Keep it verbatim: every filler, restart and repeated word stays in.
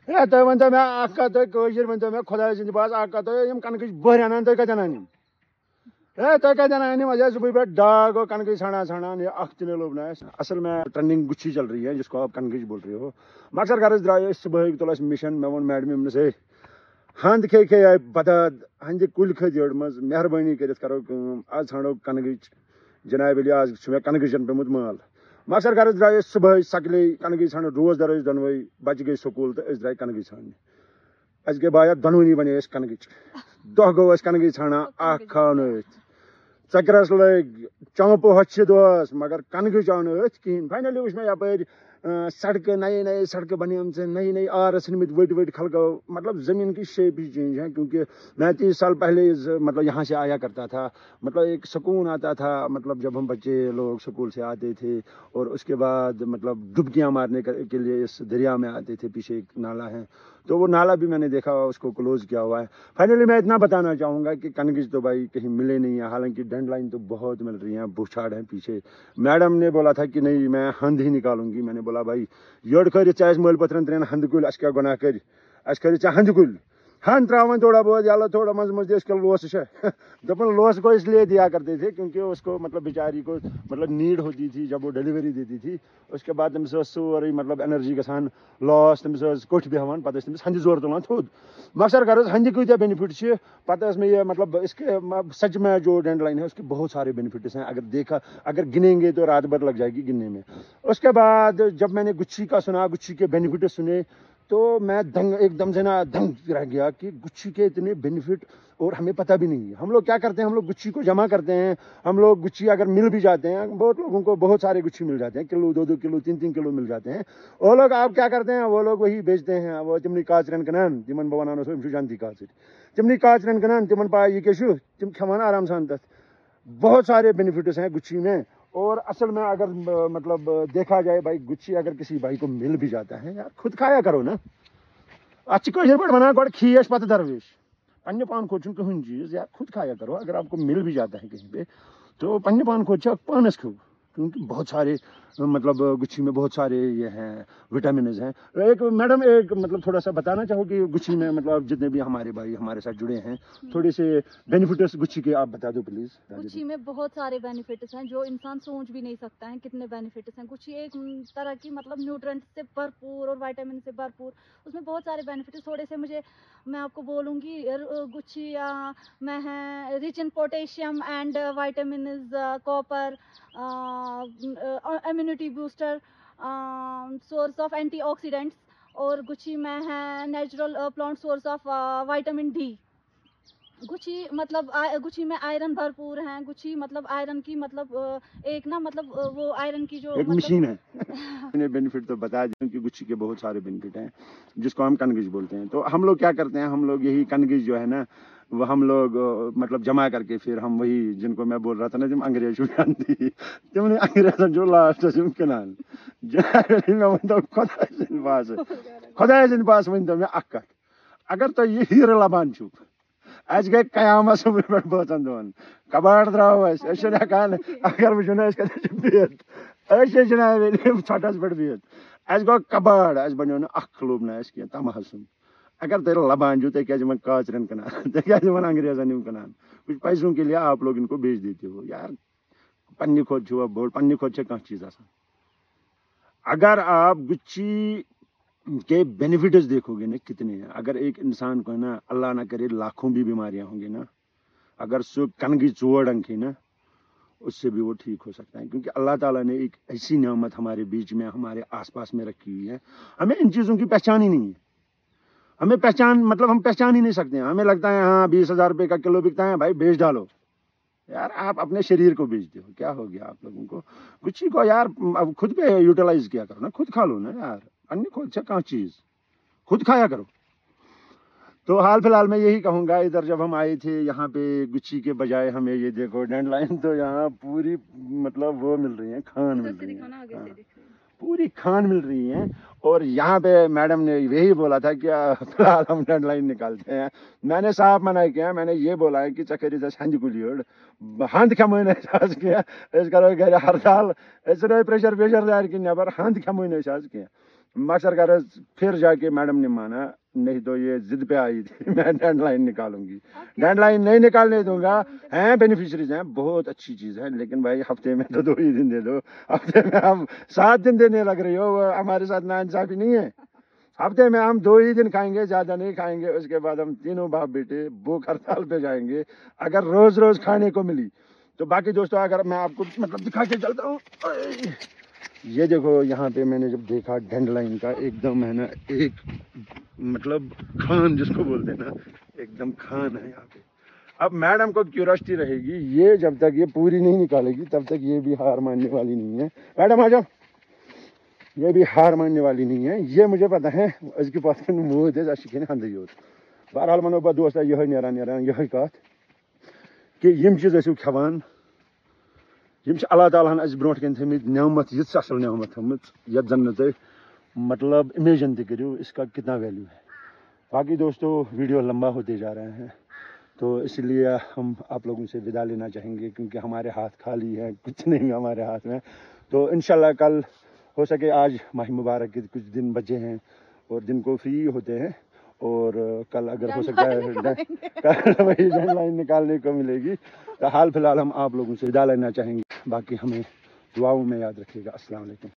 ہے تُہۍ ؤنۍتو مےٚ اکھ کتھ تُہۍ کٲشِر ؤنۍتو مےٚ خۄداے سٕنٛدِ پاس اکھ کتھ تُہۍ یِم کَنکٕچ بٔہرۍ اَنان تُہۍ کتہِ اَنان یِم ہے تُہۍ کتہِ اَنان یِم اَسہِ صُبحٕے پٮ۪ٹھ ڈاگ ہو کَنکٕچ ژھانڈان ژھانڈان یہ اکھ تہِ نہیں لوبنا ہے اصل میں ٹرینڈنگ گچھی چل رہی ہے جس کو آپ کنکج بول رہے ہو مقصد غرض درٛاے أسۍ صُبحٲے تُل اَسہِ مِشن مےٚ ووٚن میڈمہِ دوٚپنس ہے ہند کھے کھے آیہِ بدد ہندِ کُلۍ کھٔتۍ یٔڑ منٛز مہربٲنی کٔرِتھ کرو کٲم آز ژھانڈو کنکٕچ جناب علی آز چھُ مےٚ کنکٕچن پیوٚمُت مال مقصد غرض درٛاے أسۍ صُبحٲے سکلے کنکٕچ ژھانڈان روز دَر ٲسۍ دۄنوے بچہِ گٔے سکوٗل تہٕ أسۍ درٛاے کنکٕچ ژھانڈنہِ اَسہِ گٔے بایا دۄنوٕنی بنے أسۍ کنکٕچ دۄہ گوٚو أسۍ کنکٕچ ژھانڈان اکھ کھاو نہٕ أتھۍ ژکرس لٔگۍ چامپہٕ ہۄچھِ دۄہس مگر کنکٕچ آو نہٕ أتھۍ کِہینۍ فاینلی وٕچھ مےٚ یپٲرۍ سڑکہٕ نئے نئے سڑکہٕ بنیمژٕ نئی نئی آر ژھٕنمٕتۍ ؤٹۍ ؤٹۍ خلقو مطلب زمین کی شیپ ہی چینج ہے کیونکہ میں تیس سال پہلے مطلب یہاں سے آیا کرتا تھا مطلب ایک سکون آتا تھا مطلب جب ہم بچے لوگ سکول سے آتے تھے اور اس کے بعد مطلب ڈبکیاں مارنے کے لیے اس دریا میں آتے تھے پیچھے ایک نالا ہے تو وہ نالا بھی میں نے دیکھا اس کو کلوز کیا ہوا ہے فائنلی میں اتنا بتانا چاہوں گا کہ کنکج تو بھائی کہیں ملے نہیں ہے حالانکہ ڈینڈ لائن تو بہت مل رہی ہیں بوچھاڑ ہیں پیچھے میڈم نے بولا تھا کہ نہیں میں ہند ہی نکالوں گی میں نے بولا بھائی یڑ کھرت ژےٚ مل پتھرن ترین ہند کل اس کیا گناہ کر اس کھرت ژےٚ ہند کل ہن تراون تھوڑا بہت یالہ تھوڑا منز منز اس کے لوس ہے دپن لوس کو اس لیے دیا کرتے تھے کیونکہ اس کو مطلب بیچاری کو مطلب نیڈ ہوتی تھی جب وہ ڈیلیوری دیتی تھی اس کے بعد تمس سوری مطلب انرجی گژھان لاس تمس کوٹھ بیہوان پتہ تمس ہندِ زور تلان تھوٚد مقصد غرض ہندِ کۭتیاہ بینیفٹ چھ پتہ ٲس مےٚ یہ مطلب اس کے سچ میں جو ڈینڈ لائن ہے اس کے بہت سارے بینیفٹس ہیں اگر دیکھا اگر گنیں گے تو رات بھر لگ جائے گی گننے میں اس کے بعد جب میں نے گچھی کا سنا گچھی کے بینیفٹس سنے تو میں دنگ ایک دم سے نا دنگ رہ گیا کہ گچھی کے اتنے بینیفٹ اور ہمیں پتہ بھی نہیں ہے ہم لوگ کیا کرتے ہیں ہم لوگ گچھی کو جمع کرتے ہیں ہم لوگ گچھی اگر مل بھی جاتے ہیں بہت لوگوں کو بہت سارے گچھی مل جاتے ہیں کلو دو دو کلو تین تین کلو مل جاتے ہیں وہ لوگ آپ کیا کرتے ہیں وہ لوگ وہی بیچتے ہیں وہ تمنی کاچرن کنان تمن بہ ونان سو جانتی کاچر تمنی کاچرن کنان تمن پاے یہ کیا تم کھوان آرام سان تک بہت سارے بینیفٹس ہیں گچھی میں اور اصل میں اگر مطلب دیکھا جائے بھائی گچھی اگر کسی بھائی کو مل بھی جاتا ہے یار خود کھایا کرو نا اتھ کٲشِر پٲٹھۍ ونان گۄڈٕ کھیش پتہٕ درویش پننہِ پان کھۄتہٕ چھُنہٕ کٕہٕنۍ چیٖز یا خود کھایا کرو اگر آپ کو مل بھی جاتا ہے کہیں پہ تو پننہِ پان کھۄتہٕ چھِ پانس کھیو کیونکہ بہت سارے مطلب گچھی میں بہت سارے یہ ہیں وٹامنز ہیں ایک میڈم ایک مطلب تھوڑا سا بتانا چاہو کہ گچھی میں مطلب جتنے بھی ہمارے بھائی ہمارے ساتھ جڑے ہیں تھوڑے سے بینیفٹس گچھی کے آپ بتا دو پلیز گچھی میں بہت سارے بینیفٹس ہیں جو انسان سوچ بھی نہیں سکتا ہے کتنے بینیفٹس ہیں گچھی ایک طرح کی مطلب نیوٹرنٹ سے بھرپور اور وائٹامن سے بھرپور اس میں بہت سارے بینیفٹس تھوڑے سے مجھے میں آپ کو بولوں گی گچھی میں ہے rich in potassium and vitamins copper immunity booster source of antioxidants اور گچھی میں ہے natural plant source of vitamin D گچھی مطلب گچھی میں آئرن بھرپور ہیں گچھی مطلب آئرن کی مطلب ایک نا مطلب وہ آئرن کی جو ایک مشین ہے میں نے بینیفٹ تو بتا دیا کہ گچھی کے بہت سارے بینیفٹ ہیں جس کو ہم کنگج بولتے ہیں تو ہم لوگ کیا کرتے ہیں ہم لوگ یہی کنگج جو ہے نا وہ ہم لوگ مطلب جمع کر کے پھر ہم وہی جن کو میں بول رہا تھا نا تم انگریز جانتی تم نے انگریزن جو لاسٹ تم کنان میں ونتا خدا سن پاس خدا سن پاس ونتا میں اکھ کتھ اگر تو یہ ہیرٕ لبان چھو اس گئی قیامت صبح پہ بٲژن دۄہن کباڑ درٛاو اسہِ أسۍ چھِنہٕ ہٮ۪کان اگر وٕچھو نا أسۍ کتٮ۪تھ چھِ بِہِتھ أسۍ چھِ جناب ژھۄٹس پٮ۪ٹھ بِہِتھ اسہِ گوٚو کباڑ اسہِ بنیو نہٕ اکھ لوٚب نہٕ اسہِ کینٛہہ تمہٕ سُنٛد اگر تُہۍ لبان چھو تُہۍ کیازِ یِمن کاچرن کٕنان تُہۍ کیازِ یِمن انگریزن یِم کٕنان کچھ پیسوں کے لیے آپ لوگ ان کو بیچ دیتے ہو یار پننہِ کھۄتہٕ چھُوا بوٚڑ پننہِ کھۄتہٕ چھےٚ کانٛہہ چیٖز آسان اگر آپ گچھی کے بینیفٹس دیکھو گے نا کتنے ہیں اگر ایک انسان کو نا اللہ نہ کرے لاکھوں بھی بیماریاں ہوں گی نا اگر سو کنگی چوڑ انکھی نا اس سے بھی وہ ٹھیک ہو سکتا ہے کیونکہ اللہ تعالیٰ نے ایک ایسی نعمت ہمارے بیچ میں ہمارے آس پاس میں رکھی ہوئی ہے ہمیں ان چیزوں کی پہچان ہی نہیں ہے ہمیں پہچان مطلب ہم پہچان ہی نہیں سکتے ہیں ہمیں لگتا ہے ہاں بیس ہزار روپے کا کلو بکتا ہے بھائی بیچ ڈالو یار آپ اپنے شریر کو بیچتے ہو کیا ہو گیا آپ لوگوں کو گچھی کو یار خود پہ یوٹیلائز کیا کرو نا خود کھا لو نا یار अन्य خود سے کہاں چیز خود کھایا کرو تو حال فی الحال میں یہی کہوں گا ادھر جب ہم آئے تھے یہاں پہ گچھی کے بجائے ہمیں یہ دیکھو ڈینڈ لائن تو یہاں پوری مطلب وہ مل رہی ہیں کھان مل رہی ہیں پوری کھان مل رہی ہیں اور یہاں پہ میڈم نے یہی بولا تھا کہ فی الحال ہم ڈینڈ لائن نکالتے ہیں میں نے صاف منع کیا میں نے یہ بولا ہے کہ چکری دس ہند گلیوڑ ہند کھموین آز کیا اس کرو گھر ہڑتال اس پریشر ویشر دار کی نبر ہند کھموین آز کیا मकसद कर फिर जाके मैडम ने माना, नहीं तो ये जिद पे आई थी मैं डेड लाइन निकालूंगी। डेड लाइन नहीं निकालने दूंगा। हैं बेनिफिशरीज हैं, बहुत अच्छी चीज है, लेकिन भाई हफ्ते में तो दो ही दिन दे दो। हफ्ते में हम सात दिन देने लग रही हो, वो हमारे साथ नाइंसाफी नहीं है। हफ्ते में हम दो ही दिन खाएंगे, ज्यादा नहीं खाएंगे। उसके बाद हम तीनों बाप बेटे भूख हड़ताल पे जाएंगे अगर रोज रोज खाने को मिली तो। बाकी दोस्तों अगर मैं आपको मतलब दिखा के चलता हूँ, ये देखो यहाँ पे मैंने जब देखा डैंडलाइन का एकदम है ना, एक मतलब खान जिसको बोलते हैं ना, एकदम खान है यहाँ पे। अब मैडम को क्यूरियोसिटी रहेगी, ये जब तक ये पूरी नहीं निकालेगी तब तक ये भी हार मानने वाली नहीं है। मैडम आ जाओ, ये भी हार मानने वाली नहीं है, ये मुझे पता है। इसके पास मोद है शिकन हंदी योत। बहरहाल मनो बा दोस्त यह नेरान नेरान यह कत कि यम चीज ٲسِو کھٮ۪وان, यम अल्लाह ताला हन अस ब्रोट कन थमित नेमत, यिस असल नेमत थमत यत जन न तुम मतलब इमेजिन तक करो इसका कितना वैल्यू है। बाकी दोस्तों वीडियो लंबा होते जा रहे हैं, तो इसलिए हम आप लोगों से विदा लेना चाहेंगे, क्योंकि हमारे हाथ खाली है, कुछ नहीं है हमारे हाथ में। तो इंशाल्लाह कल हो सके, आज माह मुबारक के कुछ दिन बचे हैं और दिन को फ्री होते हैं, और कल अगर हो सकता है कल वही डेडलाइन निकालने को मिलेगी। तो हाल फिलहाल हम आप लोगों से विदा लेना चाहेंगे। बाकी हमें दुआओं में याद रखिएगा। अस्सलाम वालेकुम।